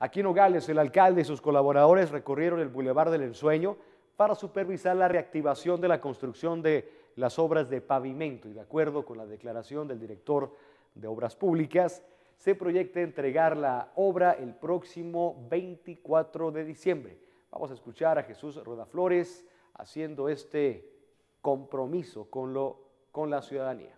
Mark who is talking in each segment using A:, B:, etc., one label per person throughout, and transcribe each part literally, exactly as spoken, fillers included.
A: Aquí en Nogales, el alcalde y sus colaboradores recorrieron el Boulevard del Ensueño para supervisar la reactivación de la construcción de las obras de pavimento y de acuerdo con la declaración del director de Obras Públicas, se proyecta entregar la obra el próximo veinticuatro de diciembre. Vamos a escuchar a Jesús Rueda Flores haciendo este compromiso con, lo, con la ciudadanía.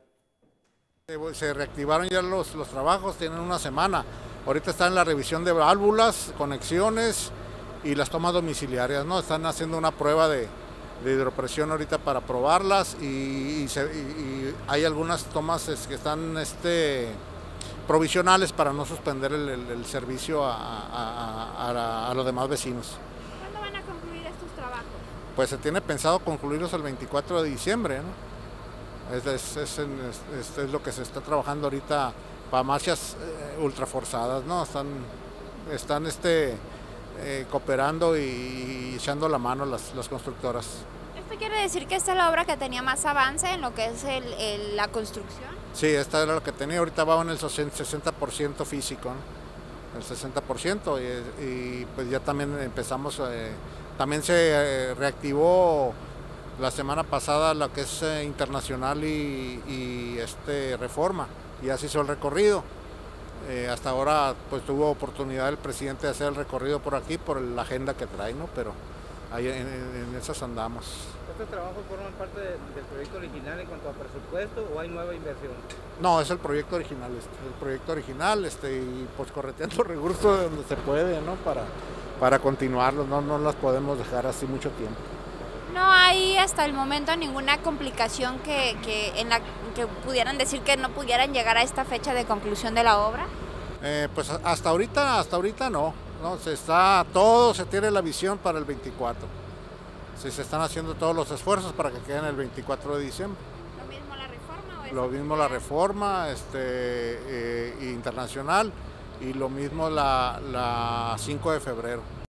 B: Se reactivaron ya los, los trabajos, tienen una semana. Ahorita están en la revisión de válvulas, conexiones y las tomas domiciliarias, ¿no? Están haciendo una prueba de, de hidropresión ahorita para probarlas y, y, se, y, y hay algunas tomas que están este, provisionales para no suspender el, el, el servicio a, a, a, a los demás vecinos.
C: ¿Cuándo van a concluir estos trabajos?
B: Pues se tiene pensado concluirlos el veinticuatro de diciembre, ¿no? Es, es, es, es, es lo que se está trabajando ahorita para marchas eh, ultraforzadas, ¿no? Están, están este, eh, cooperando y, y echando la mano las, las constructoras.
C: ¿Esto quiere decir que esta es la obra que tenía más avance en lo que es el, el, la construcción?
B: Sí, esta era lo que tenía, ahorita va en el sesenta por ciento físico, ¿no? El sesenta por ciento y, y pues ya también empezamos, eh, también se eh, reactivó la semana pasada lo que es eh, Internacional y, y este Reforma, y así hizo el recorrido. Eh, hasta ahora pues tuvo oportunidad el presidente de hacer el recorrido por aquí por la agenda que trae, ¿no? Pero ahí en, en, en esas andamos.
D: ¿Estos trabajos forman parte de, del proyecto original en cuanto a presupuesto o hay nueva inversión?
B: No, es el proyecto original, este, el proyecto original este, y pues correteando recursos donde se puede, ¿no? Para, para continuarlos, no, no las podemos dejar así mucho tiempo.
C: No hay hasta el momento ninguna complicación que, que, en la que pudieran decir que no pudieran llegar a esta fecha de conclusión de la obra.
B: Eh, pues hasta ahorita, hasta ahorita no, no, se está, todo se tiene la visión para el veinticuatro. Sí, se están haciendo todos los esfuerzos para que queden el veinticuatro de diciembre.
C: ¿Lo mismo la reforma? ¿O
B: lo mismo la reforma este, eh, internacional y lo mismo la, la cinco de febrero.